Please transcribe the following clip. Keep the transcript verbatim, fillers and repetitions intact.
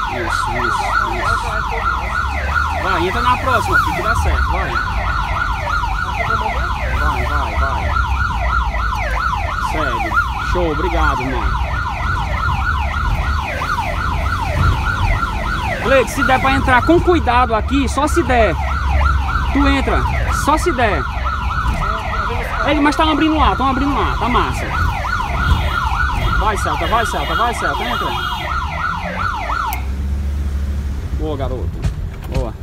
Isso, isso, isso. Vai, entra na próxima, filho, que dá certo, vai. Vai, vai, vai. Segue. Show, obrigado, irmão. Cleiton, se der pra entrar com cuidado aqui, só se der. Tu entra, só se der. Ei, mas tá abrindo lá, estão abrindo lá, tá massa. Vai, Celta, vai, Celta, vai, Celta, entra. Boa, garoto. Boa.